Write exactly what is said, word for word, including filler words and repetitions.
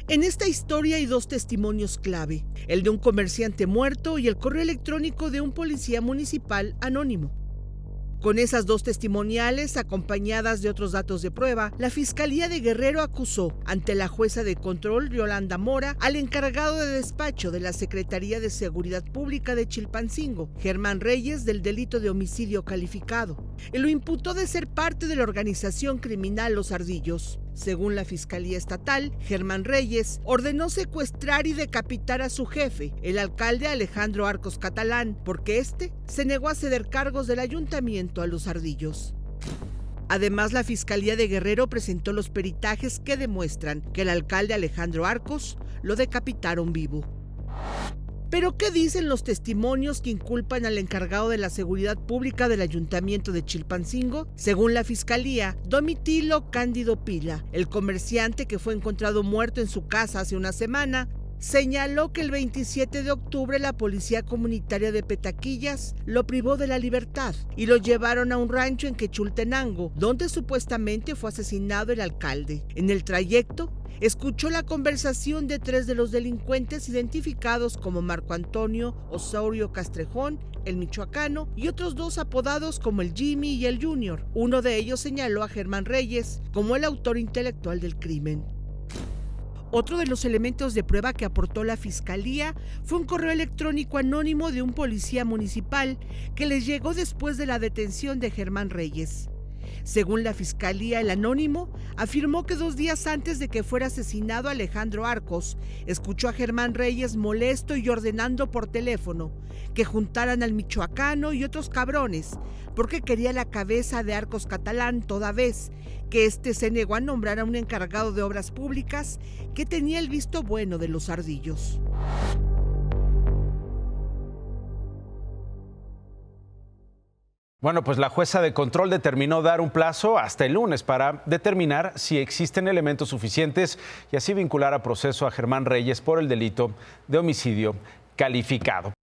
En esta historia hay dos testimonios clave, el de un comerciante muerto y el correo electrónico de un policía municipal anónimo. Con esas dos testimoniales, acompañadas de otros datos de prueba, la Fiscalía de Guerrero acusó ante la jueza de control Yolanda Mora al encargado de despacho de la Secretaría de Seguridad Pública de Chilpancingo, Germán Reyes, del delito de homicidio calificado, y lo imputó de ser parte de la organización criminal Los Ardillos. Según la Fiscalía Estatal, Germán Reyes ordenó secuestrar y decapitar a su jefe, el alcalde Alejandro Arcos Catalán, porque éste se negó a ceder cargos del ayuntamiento a Los Ardillos. Además, la Fiscalía de Guerrero presentó los peritajes que demuestran que el alcalde Alejandro Arcos lo decapitaron vivo. ¿Pero qué dicen los testimonios que inculpan al encargado de la seguridad pública del Ayuntamiento de Chilpancingo? Según la Fiscalía, Domitilo Cándido Pila, el comerciante que fue encontrado muerto en su casa hace una semana, señaló que el veintisiete de octubre la policía comunitaria de Petaquillas lo privó de la libertad y lo llevaron a un rancho en Quechultenango, donde supuestamente fue asesinado el alcalde. En el trayecto, escuchó la conversación de tres de los delincuentes identificados como Marco Antonio Osorio Castrejón, el michoacano, y otros dos apodados como el Jimmy y el Junior. Uno de ellos señaló a Germán Reyes como el autor intelectual del crimen. Otro de los elementos de prueba que aportó la Fiscalía fue un correo electrónico anónimo de un policía municipal que les llegó después de la detención de Germán Reyes. Según la Fiscalía, el anónimo afirmó que dos días antes de que fuera asesinado Alejandro Arcos, escuchó a Germán Reyes molesto y ordenando por teléfono que juntaran al michoacano y otros cabrones, porque quería la cabeza de Arcos Catalán, toda vez que éste se negó a nombrar a un encargado de obras públicas que tenía el visto bueno de Los Ardillos. Bueno, pues la jueza de control determinó dar un plazo hasta el lunes para determinar si existen elementos suficientes y así vincular a proceso a Germán Reyes por el delito de homicidio calificado.